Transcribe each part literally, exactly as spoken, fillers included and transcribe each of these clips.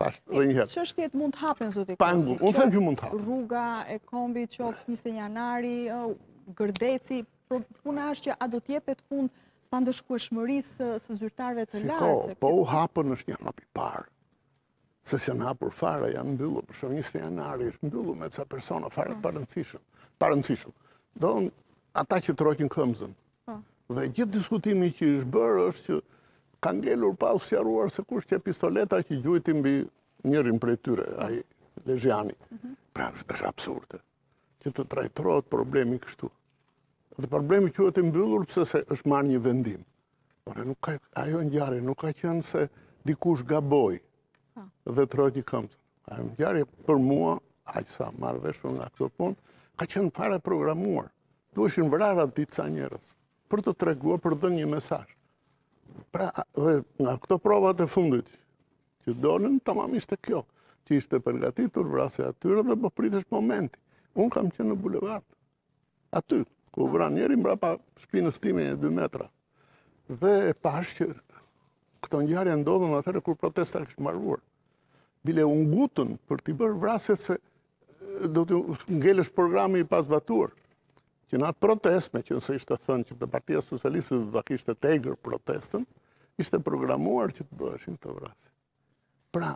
thash dhe një herë. Çështjet mund të hapen, zoti Pa Kosi. ngull, unë them që mund të hapen. Rruga e kombit, qoftë njëzet e janari, Gërdeci, puna është që a do t'jepet fund pandëshkueshmërisë së zyrtarëve të lartë. Shiko, po u hapën është një hap i parë. Se se janë hapur fare, janë mbyllur, për shumë njëzet e janari është mbyllur me ca persona fare të parëndësishëm. Parëndësishëm. Do ata që trojkin këmbëzën. Dhe gjithë diskutimi që është bërë është që ka ngelur pa u sqaruar se kush që pistoleta që gjujti mbi njërin prej tyre, ai Lezhiani. Pra është absurde që të trajtohet problemi kështu. Dhe problemi quhet i mbyllur pse se është marrë një vendim. Por nuk ka ajo ngjarje, nuk ka qenë se dikush gaboi dhe trojti këmbën. Ajo ngjarje për mua, aq sa marr vesh nga këto punë, ka qenë fare programuar. Duheshin vrarë aty ca njerëz për të treguar, për të dhënë një mesazh. Pra, dhe nga këto provat e fundit që dolën, tamam ishte kjo, që ishte përgatitur vrasja atyre dhe po pritesh momenti. Unë kam qenë në bulevard, aty, ku vran njeri mbrapa shpinës time e dy metra. Dhe e pash që këto ngjarje ndodhen atëherë kur protesta kishte mbaruar. Bile u ngutën për t'i bërë vrasje se do të ngelesh programi i pasbatuar. Që në atë protest, me që nëse ishte thënë që Partia Socialiste do ta kishte tegër protestën, ishte programuar që të bëheshin këto vrasje. Pra,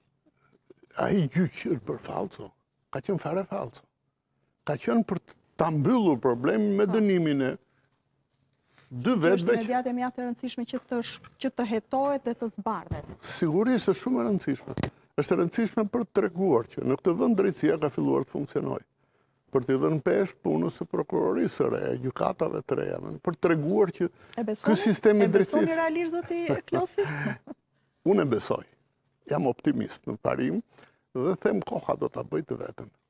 ai gjyq është për falso, ka qenë fare falso. Ka qenë për ta mbyllur problemin me dënimin e dy vetëve. Është mediat e mjaft e rëndësishme që të që të hetohet dhe të zbardhet. Sigurisht është shumë e rëndësishme. Është e rëndësishme për të treguar që në këtë vend drejtësia ka filluar të funksionojë. Për të dhënë pesh punës së prokurorisë së re, gjykatave të reja, për të treguar që ky sistem i drejtësisë. E besoni realisht zoti Klosi? Unë e besoj. Jam optimist në parim dhe them koha do ta bëj të vetën.